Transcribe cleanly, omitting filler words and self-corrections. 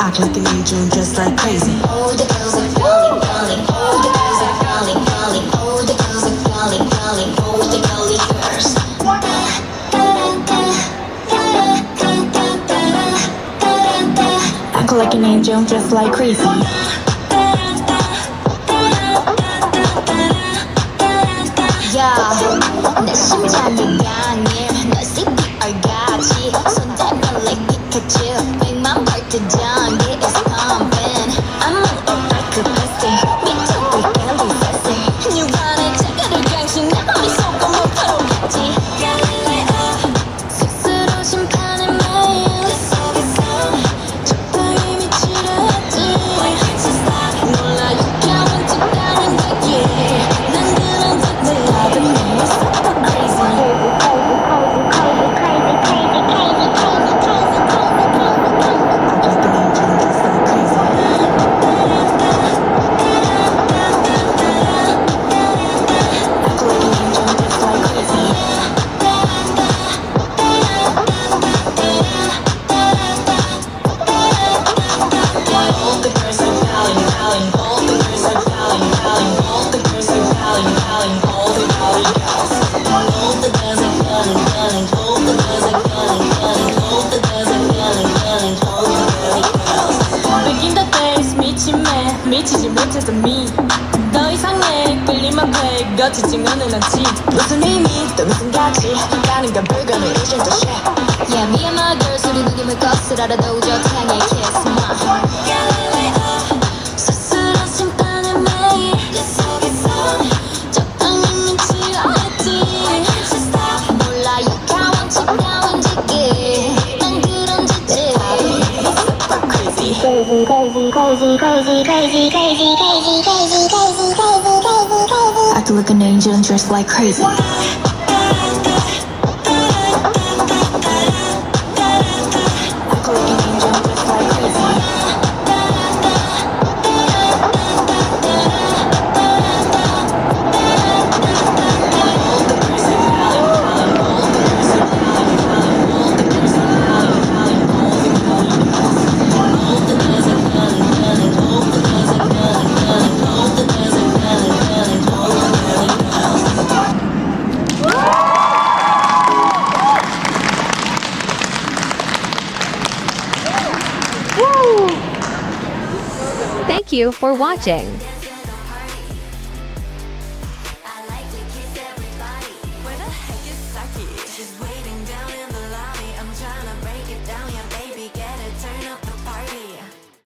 Act like an angel and dress like crazy. All the girls are falling, falling. All the girls are falling, falling. All the girls are falling, falling. All the girly girls. Act like an angel and dress like crazy. Yeah, 내 심장이 강해. 널 CPR같이 손잡아 like Pikachu. 100만 발트 전기 is pumping. I'm on a break bestie. 미쳤고 gelly sassy. 뉴반의 자가를 강신 내 머릿속과 못하겠지. 스스로 심판의 매일 속에서 적당히 미치려 했지. 몰라 유쾌한 척다는 거기. 난 그런 짓을 하던 놈이 so crazy. 미치지 못해서 더 이상 내 끌림만 돼 거치지는 않지. 무슨 의미 또 무슨 가치 가능한 불가능 이젠 또 shit. Yeah, me and my girls 우리 누님을 것을 알아도 저탕에 kiss my 스스로 심판의 매일 내 속에서 적당히 미치려 했지. 몰라 유쾌한 척다운 짓기. 난 그런 짓을 crazy. Crazy, crazy, crazy, crazy, crazy, crazy, crazy, crazy, crazy, crazy, crazy, crazy. Act like an angel and dress like crazy. Thank you for watching.